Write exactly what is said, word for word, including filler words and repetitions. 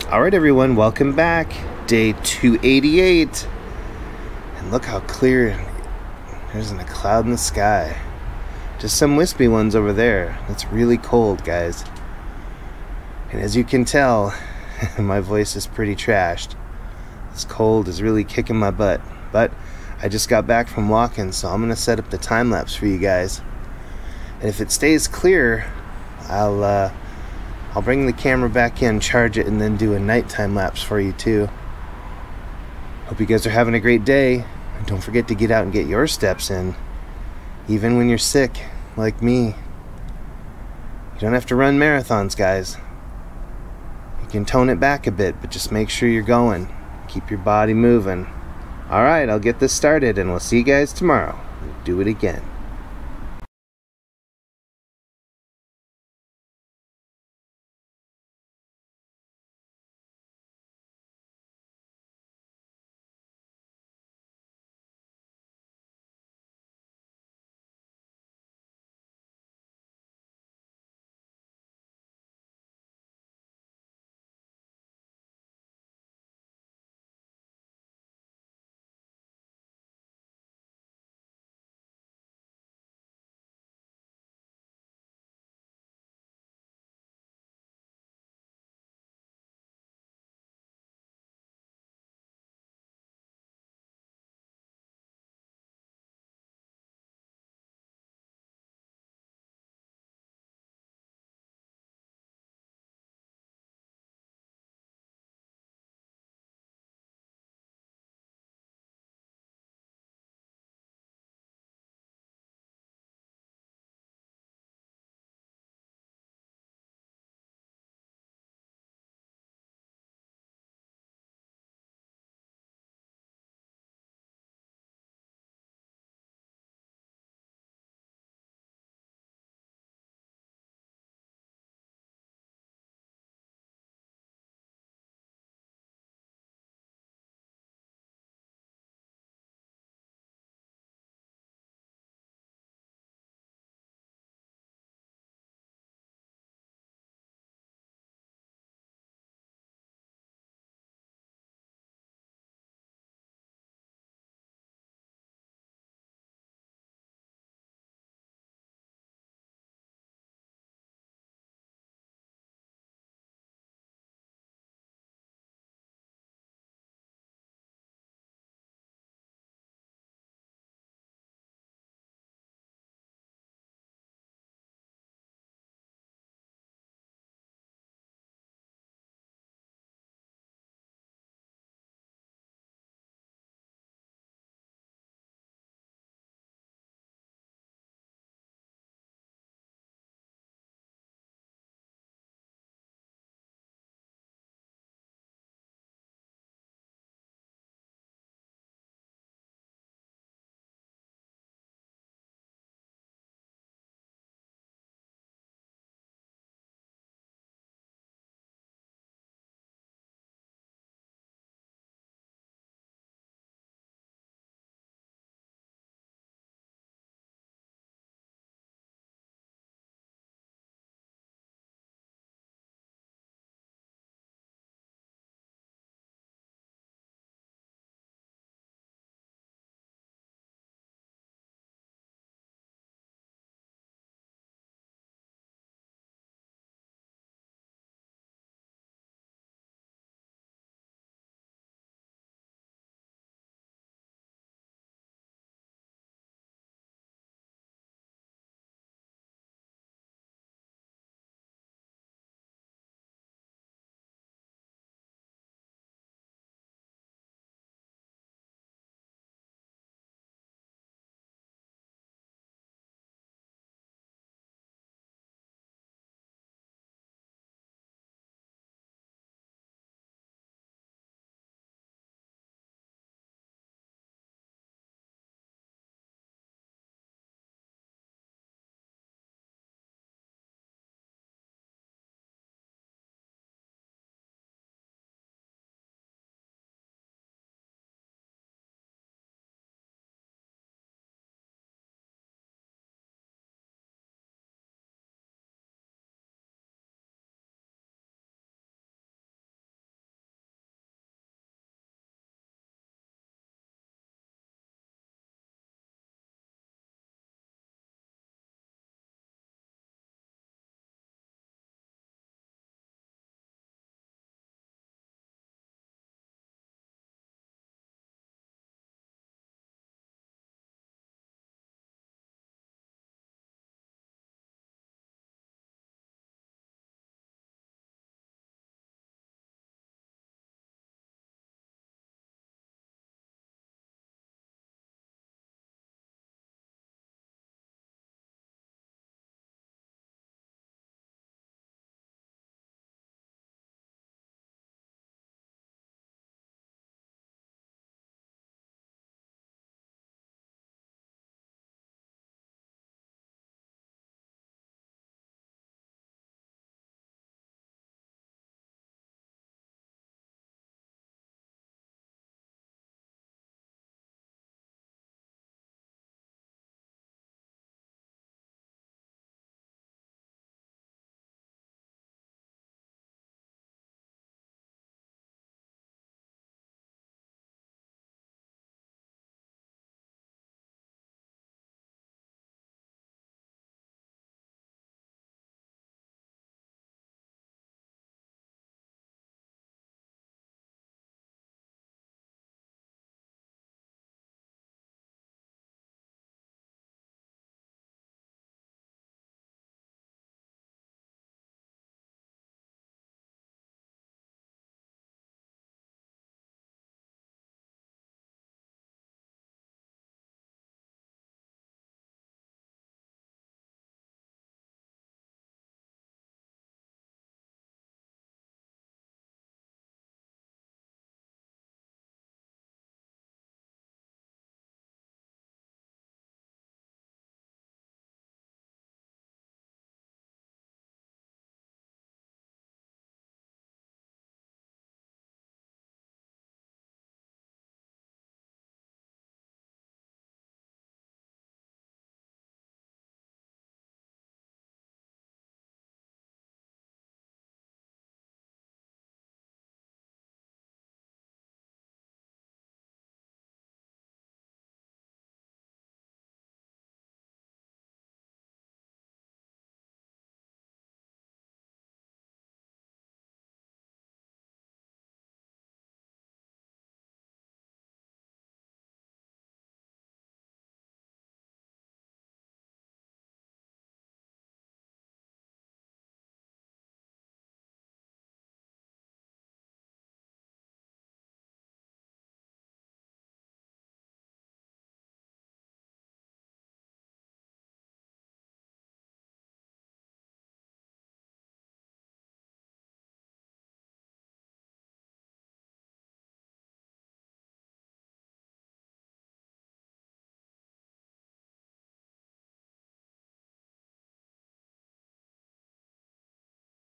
Alright everyone, welcome back. Day two eighty-eight. And look how clear there isn't a cloud in the sky. Just some wispy ones over there. It's really cold, guys. And as you can tell, my voice is pretty trashed. This cold is really kicking my butt. But I just got back from walking, so I'm going to set up the time lapse for you guys. And if it stays clear, I'll uh, I'll bring the camera back in, charge it, and then do a nighttime lapse for you too. Hope you guys are having a great day. And don't forget to get out and get your steps in. Even when you're sick, like me. You don't have to run marathons, guys. You can tone it back a bit, but just make sure you're going. Keep your body moving. Alright, I'll get this started, and we'll see you guys tomorrow. We'll do it again.